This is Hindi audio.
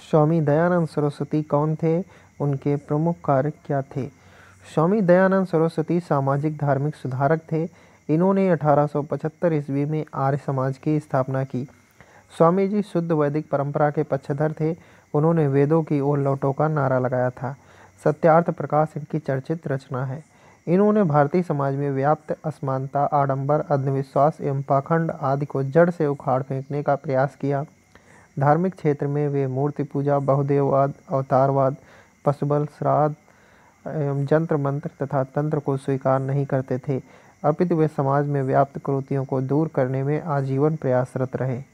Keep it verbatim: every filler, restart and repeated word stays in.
स्वामी दयानंद सरस्वती कौन थे? उनके प्रमुख कार्य क्या थे? स्वामी दयानंद सरस्वती सामाजिक धार्मिक सुधारक थे। इन्होंने अठारह सौ पचहत्तर ईस्वी में आर्य समाज की स्थापना की। स्वामी जी शुद्ध वैदिक परंपरा के पक्षधर थे। उन्होंने वेदों की ओर लौटो का नारा लगाया था। सत्यार्थ प्रकाश इनकी चर्चित रचना है। इन्होंने भारतीय समाज में व्याप्त असमानता, आडंबर, अंधविश्वास एवं पाखंड आदि को जड़ से उखाड़ फेंकने का प्रयास किया। धार्मिक क्षेत्र में वे मूर्ति पूजा, बहुदेववाद, अवतारवाद, पशुबल, श्राद्ध एवं जंत्र मंत्र तथा तंत्र को स्वीकार नहीं करते थे, अपितु वे समाज में व्याप्त कुरीतियों को दूर करने में आजीवन प्रयासरत रहे।